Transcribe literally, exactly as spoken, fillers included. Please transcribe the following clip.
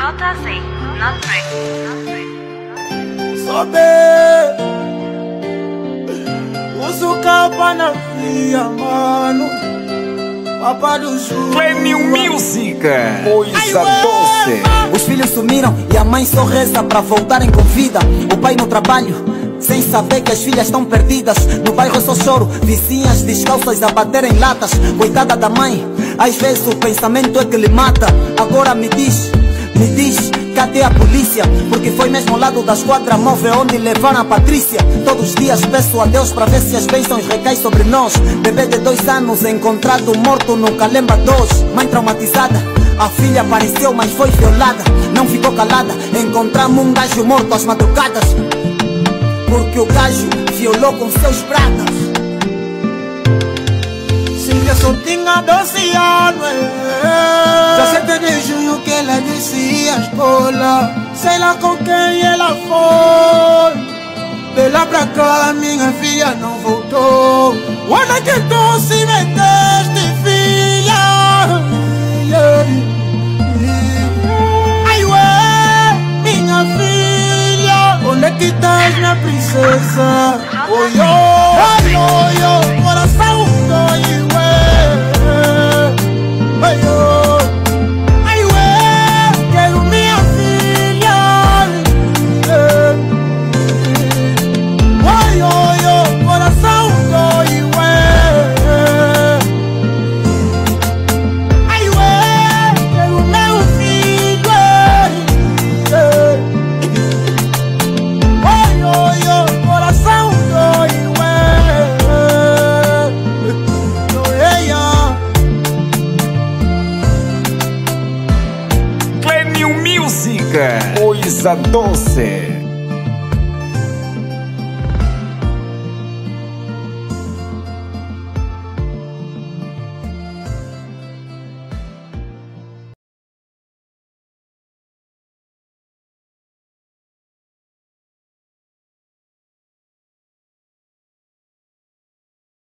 Nota seis, not three. Sobe uso capa na via, mano. Papa do Ju Clenil Music, coisa doce. Os filhos sumiram e a mãe só reza pra voltarem com vida. O pai no trabalho, sem saber que as filhas estão perdidas. No bairro eu só choro, vizinhas descalças a baterem latas. Coitada da mãe, às vezes o pensamento é que lhe mata. Agora me diz, me diz, cadê a polícia? Porque foi mesmo ao lado da esquadra móvel onde levaram a Patrícia. Todos os dias peço a Deus pra ver se as bênçãos recaem sobre nós. Bebê de dois anos encontrado morto no Calemba dois. Mãe traumatizada, a filha apareceu mas foi violada. Não ficou calada, encontramos um gajo morto às madrugadas, porque o gajo violou com seus bragas. Silvia só tinha doze anos. dezessete de junho que ela descia a escola. Sei lá com quem ela foi. De lá pra cá minha filha não voltou. Onde é que tu se meteste, filha? Ai ué, minha filha, onde é que estás, minha princesa? Oi, oi, oi, oi, coração dói, ué. Ai, oi, ai, ué, quero minha filha. Oi, oi, oi, coração dói, ué. Ai, ué, quero meu filho. Oi, oi, oi, coração dói, ué. Clenil Music, coisa doce.